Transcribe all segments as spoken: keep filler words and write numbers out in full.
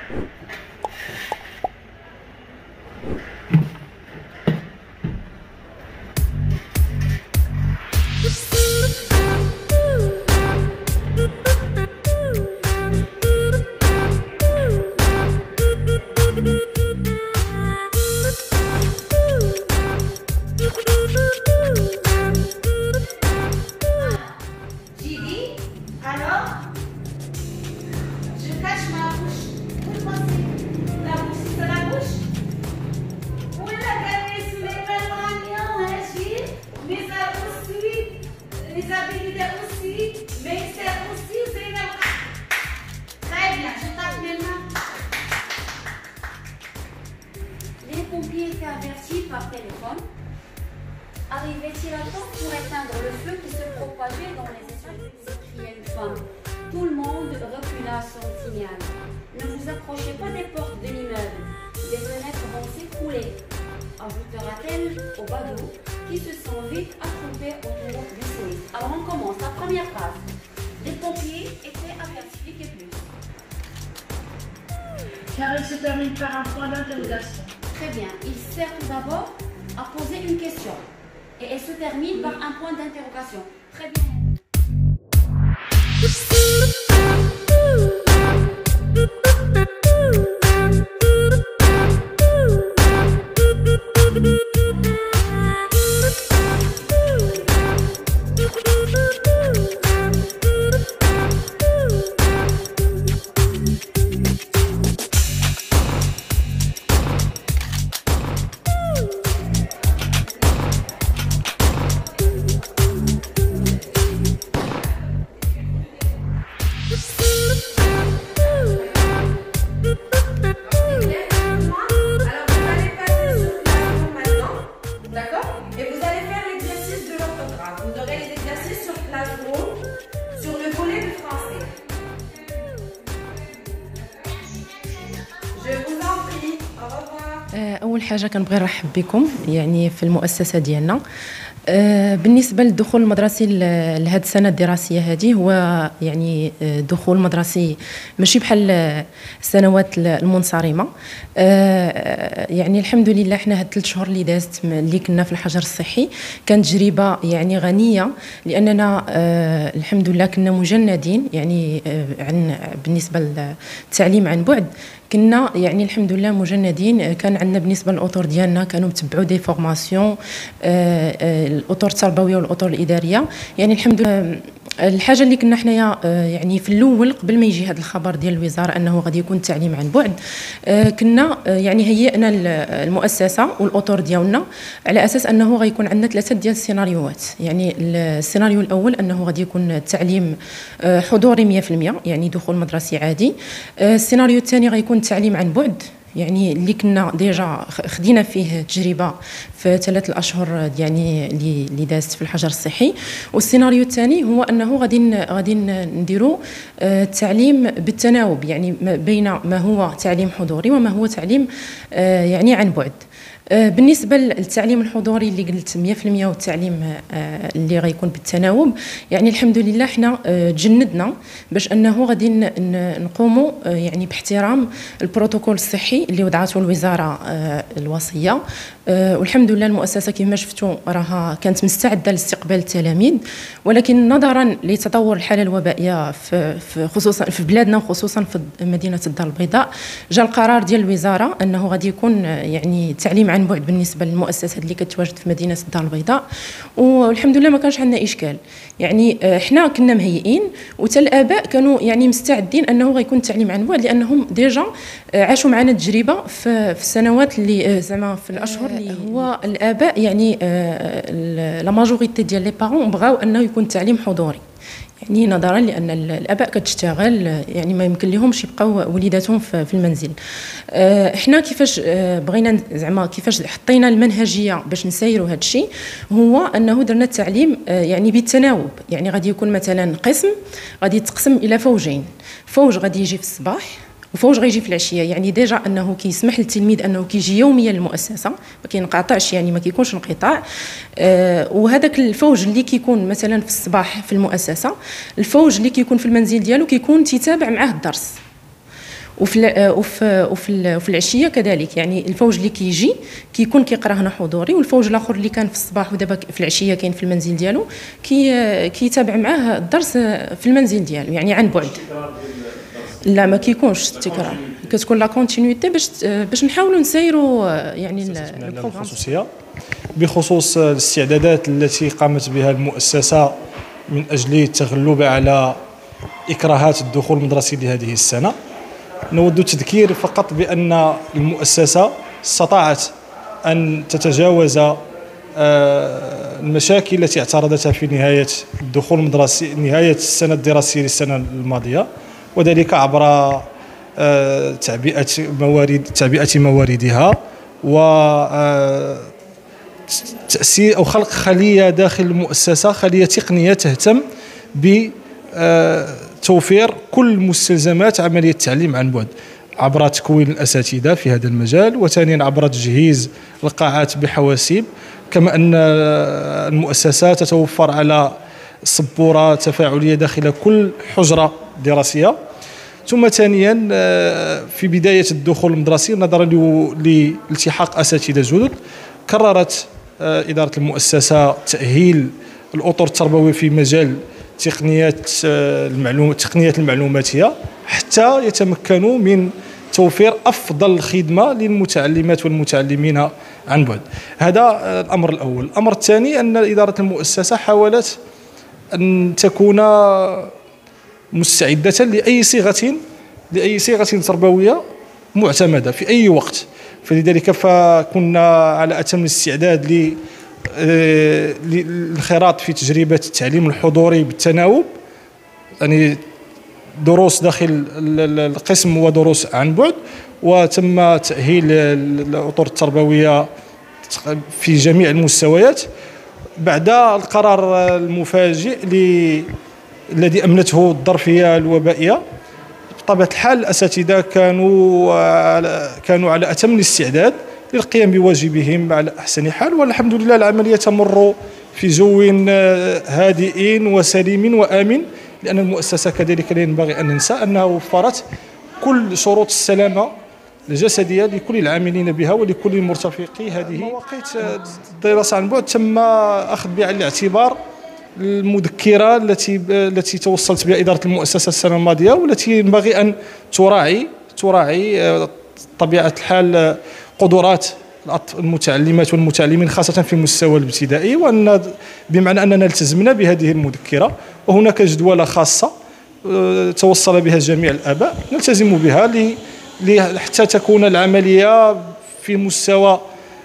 Les pompiers étaient avertis par téléphone. Arrivait-il à temps pour éteindre le feu qui se propageait dans les escaliers? Criait une femme. Tout le monde recula son signal. Ne vous approchez pas des portes de l'immeuble. Des fenêtres vont s'écrouler, ajoutera-t-elle au badaud qui se sent vite attroupé autour du sinistre. Alors on commence. La première phrase. Les pompiers étaient avertis. Expliquez plus. Car il se termine par un point d'interrogation. Très bien. Il sert tout d'abord à poser une question. Et elle se termine par un point d'interrogation. Très bien. أول حاجة كنبغي نرحب بكم يعني في المؤسسة ديالنا. بالنسبة للدخول المدرسي لهذه السنة الدراسية هذه هو يعني دخول مدرسي ماشي بحال السنوات المنصرمة. يعني الحمد لله حنا هاد ثلاث شهور اللي دازت اللي كنا في الحجر الصحي كانت تجربة يعني غنية، لأننا الحمد لله كنا مجندين يعني عن بالنسبة للتعليم عن بعد. كنا يعني الحمد لله مجندين. كان عندنا بالنسبه للاطر ديالنا كانوا متبعوا دي فورماسيون، الاطر التربويه والاطر الاداريه. يعني الحمد لله الحاجه اللي كنا حنايا يعني في الاول قبل ما يجي هذا الخبر ديال الوزاره انه غادي يكون التعليم عن بعد، كنا يعني هيئنا المؤسسه والاطر ديالنا على اساس انه غيكون عندنا ثلاثه ديال السيناريوهات. يعني السيناريو الاول انه غادي يكون التعليم حضوري مية في المية يعني دخول مدرسي عادي. السيناريو الثاني غيكون التعليم عن بعد، يعني اللي كنا ديجا خدينا فيه تجربه في ثلاث الاشهر يعني اللي اللي دازت في الحجر الصحي. والسيناريو الثاني هو انه غادي غادي نديروا التعليم بالتناوب، يعني بين ما هو تعليم حضوري وما هو تعليم يعني عن بعد. بالنسبه للتعليم الحضوري اللي قلت مية في المية والتعليم اللي غيكون بالتناوب، يعني الحمد لله حنا تجندنا باش انه غادي نقوموا يعني باحترام البروتوكول الصحي اللي وضعته الوزاره الوصيه. والحمد لله المؤسسه كما شفتوا راها كانت مستعده لاستقبال التلاميذ، ولكن نظرا لتطور الحاله الوبائيه في خصوصا في بلادنا وخصوصا في مدينه الدار البيضاء، جاء القرار ديال الوزاره انه غادي يكون يعني تعليم عن بعد بالنسبه للمؤسسات اللي كتواجد في مدينه الدار البيضاء. والحمد لله ما كانش عندنا اشكال، يعني حنا كنا مهيئين وتا الاباء كانوا يعني مستعدين انه غيكون التعليم عن بعد، لانهم ديجا عاشوا معنا التجربه في في السنوات اللي زعما في الاشهر اللي هو الاباء يعني لا ماجوريتي ديال لي بارون بغاو انه يكون التعليم حضوري، يعني نظرا لان الاباء كتشتغل يعني ما يمكن لهمش يبقاو وليداتهم في المنزل. احنا كيفاش بغينا زعما كيفاش حطينا المنهجيه باش نسيروا هذا الشيء، هو انه درنا التعليم يعني بالتناوب. يعني غادي يكون مثلا قسم غادي يتقسم الى فوجين، فوج غادي يجي في الصباح وفوج غيجي في العشيه. يعني ديجا انه كيسمح للتلميذ انه كيجي يوميا للمؤسسه، ما كينقطعش يعني ما كيكونش انقطاع. آه وهذاك الفوج اللي كيكون مثلا في الصباح في المؤسسه، الفوج اللي كيكون في المنزل ديالو كيكون تيتابع معاه الدرس. وفي وفي وفي, وفي العشيه كذلك، يعني الفوج اللي كيجي كيكون كيقرا هنا حضوري، والفوج الاخر اللي كان في الصباح ودابا في العشيه كاين في المنزل ديالو كي كيتابع معاه الدرس في المنزل ديالو، يعني عن بعد. لا ما كيكونش التكرار، كتكون لا كونتينيتي باش باش نحاولوا نسيروا يعني الخصوصيه. بخصوص الاستعدادات التي قامت بها المؤسسه من اجل التغلب على اكراهات الدخول المدرسي لهذه السنه، نود التذكير فقط بان المؤسسه استطاعت ان تتجاوز المشاكل التي اعترضتها في نهايه الدخول المدرسي، نهايه السنه الدراسيه للسنه الماضيه، وذلك عبر تعبئه موارد تعبئه مواردها و تأسيس أو خلق خلية داخل المؤسسة، خلية تقنية تهتم بتوفير كل مستلزمات عملية التعليم عن بعد، عبر تكوين الأساتذة في هذا المجال، وثانيا عبر تجهيز القاعات بحواسيب، كما أن المؤسسة تتوفر على سبورة تفاعلية داخل كل حجرة دراسية. ثم ثانيا في بداية الدخول المدرسي نظرا لالتحاق أساتذة جدد، كررت إدارة المؤسسة تأهيل الأطر التربوية في مجال تقنيات المعلومات التقنيات المعلوماتية حتى يتمكنوا من توفير أفضل الخدمة للمتعلمات والمتعلمين عن بعد. هذا الأمر الأول. الأمر الثاني أن إدارة المؤسسة حاولت أن تكون مستعدة لأي صيغة لأي صيغة تربوية معتمدة في أي وقت، فلذلك فكنا على أتم الاستعداد للانخراط في تجربة التعليم الحضوري بالتناوب، يعني دروس داخل القسم ودروس عن بعد، وتم تأهيل الأطر التربوية في جميع المستويات بعد القرار المفاجئ الذي أمنته الظرفية الوبائية. بطبيعة الحال الأساتذة كانوا على كانوا على أتم الاستعداد للقيام بواجبهم على أحسن حال، والحمد لله العملية تمر في جو هادئ وسليم وآمن، لأن المؤسسة كذلك لا ينبغي أن ننسى أنها وفرت كل شروط السلامة الجسدية لكل العاملين بها ولكل مرتفقي هذه مواقيت الدراسة عن بعد. تم أخذ بعين الاعتبار المذكرة التي التي توصلت بها إدارة المؤسسة السنة الماضية، والتي ينبغي أن تراعي تراعي طبيعة الحال قدرات المتعلمات والمتعلمين خاصة في المستوى الابتدائي، وأن بمعنى أننا التزمنا بهذه المذكرة، وهناك جدولة خاصة توصل بها جميع الآباء نلتزم بها حتى تكون العملية في مستوى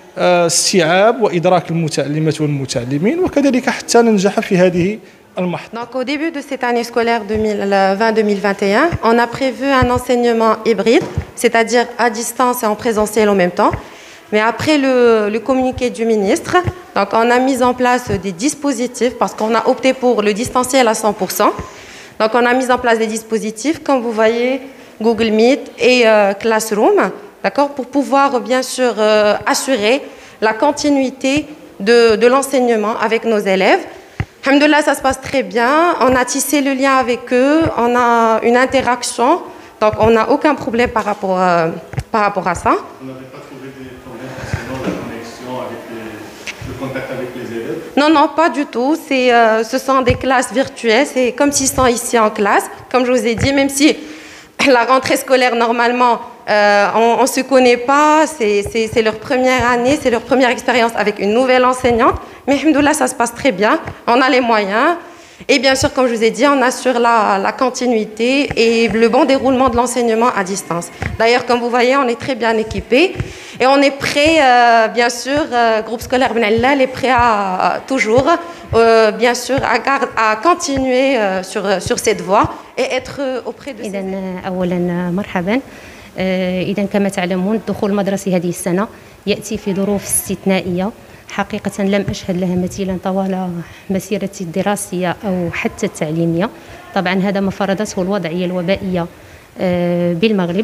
استيعاب وإدراك المتعلمات والمتعلمين، وكذلك حتى ننجح في هذه المحطة. Donc au début de cette année scolaire deux mille vingt deux mille vingt et un, on a prévu un enseignement hybride, c'est-à-dire à distance et en présentiel en même temps. Mais après le, le communiqué du ministre, donc on a mis en place des dispositifs parce qu'on a opté pour le distanciel à cent pour cent. Donc on a mis en place des dispositifs, comme vous voyez, Google Meet et euh, Classroom, d'accord, pour pouvoir bien sûr euh, assurer la continuité de, de l'enseignement avec nos élèves. Alhamdoulilah, ça se passe très bien. On a tissé le lien avec eux, on a une interaction, donc on n'a aucun problème par rapport, euh, par rapport à ça. Vous n'avez pas trouvé des problèmes concernant la connexion avec les, le contact avec les élèves? Non, non, pas du tout. C'est, euh, ce sont des classes virtuelles, c'est comme s'ils sont ici en classe. Comme je vous ai dit, même si la rentrée scolaire, normalement, euh, on ne se connaît pas, c'est leur première année, c'est leur première expérience avec une nouvelle enseignante. Mais alhamdoulilah, ça se passe très bien, on a les moyens. Et bien sûr, comme je vous ai dit, on assure la, la continuité et le bon déroulement de l'enseignement à distance. D'ailleurs, comme vous voyez, on est très bien équipés et on est prêt, euh, bien sûr, euh, groupe scolaire Ben Allal est prêt à, à toujours, euh, bien sûr, à, à continuer euh, sur, sur cette voie et être auprès de... إذا أولا مرحبا. إذا كما تعلمون الدخول المدرسي هذه السنة يأتي في ظروف استثنائية حقيقة لم أشهد لها مثيلا طوال مسيرتي الدراسية أو حتى التعليمية. طبعا هذا ما فرضته الوضعية الوبائية بالمغرب.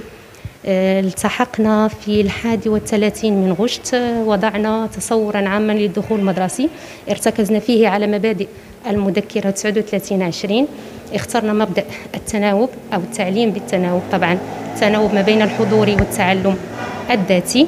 التحقنا في الحادي والثلاثين من غشت، وضعنا تصورا عاما للدخول المدرسي، ارتكزنا فيه على مبادئ المذكرة تسعة وثلاثين عشرين اخترنا مبدأ التناوب أو التعليم بالتناوب، طبعا التناوب ما بين الحضور والتعلم الذاتي،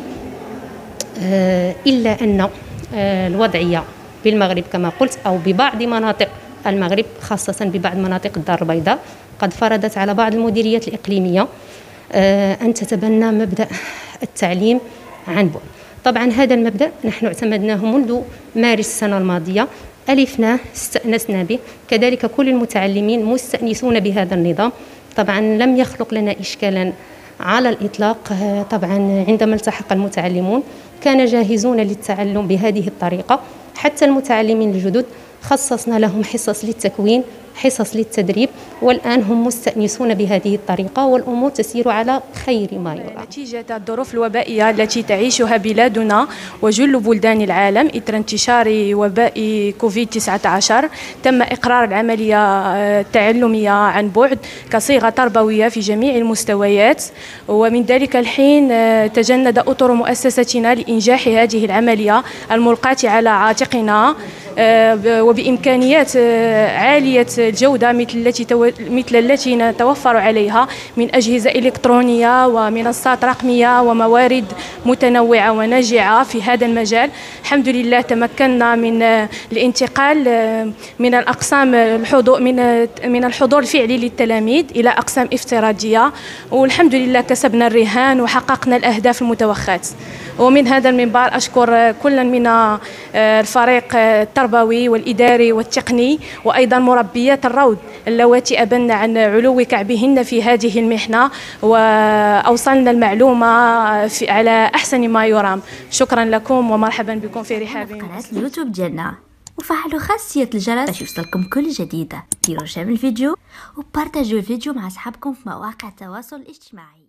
إلا أن الوضعية بالمغرب كما قلت أو ببعض مناطق المغرب خاصة ببعض مناطق الدار البيضاء قد فرضت على بعض المديريات الإقليمية أن تتبنى مبدأ التعليم عن بعد. طبعا هذا المبدأ نحن اعتمدناه منذ مارس السنة الماضية، ألفناه استأنسنا به، كذلك كل المتعلمين مستأنسون بهذا النظام. طبعا لم يخلق لنا إشكالا على الإطلاق. طبعا عندما التحق المتعلمون كان جاهزون للتعلم بهذه الطريقة، حتى المتعلمين الجدد خصصنا لهم حصص للتكوين، حصص للتدريب، والآن هم مستأنسون بهذه الطريقة والأمور تسير على خير ما يرام. نتيجة الظروف الوبائية التي تعيشها بلادنا وجل بلدان العالم إثر انتشار وباء كوفيد تسعة عشر، تم إقرار العملية التعلمية عن بعد كصيغة تربوية في جميع المستويات، ومن ذلك الحين تجند أطر مؤسستنا لإنجاح هذه العملية الملقاة على عاتقنا وبإمكانيات عالية الجودة مثل التي مثل التي نتوفر عليها من أجهزة إلكترونية ومنصات رقمية وموارد متنوعة وناجعة في هذا المجال. الحمد لله تمكنا من الانتقال من الأقسام الحضور من من الحضور الفعلي للتلاميذ إلى أقسام افتراضية، والحمد لله كسبنا الرهان وحققنا الأهداف المتوخاة. ومن هذا المنبر أشكر كل من الفريق التربوي والإداري والتقني وأيضا مربيات الروض اللواتي أبن عن علو كعبهن في هذه المحنة وأوصلنا المعلومة على أحسن ما يرام. شكرا لكم ومرحبا بكم في رحاب قناة اليوتيوب ديالنا، وفعلوا خاصية الجرس باش يوصلكم كل جديدة. ديروا شير الفيديو وبارتاجوا الفيديو مع أصحابكم في مواقع التواصل الاجتماعي.